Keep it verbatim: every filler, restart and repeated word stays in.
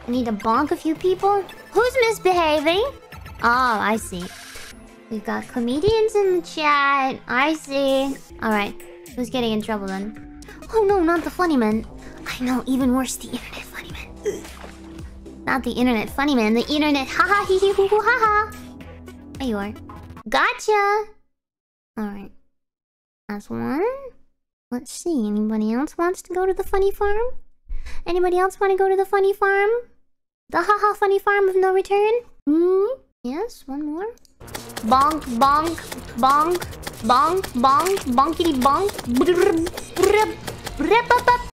I need to bonk a few people. Who's misbehaving? Oh, I see. We've got comedians in the chat. I see. Alright. Who's getting in trouble then? Oh no, not the funny man. I know, even worse, the internet funny man. Not the internet funny man, the internet haha hee hee hoo hoo haha. There you are. Gotcha! Alright. That's one. Let's see, anybody else wants to go to the funny farm? Anybody else want to go to the funny farm? The haha funny farm of no return? Hmm? Yes, one more. Bonk, bonk, bonk, bonk, bonk, bonkity bonk.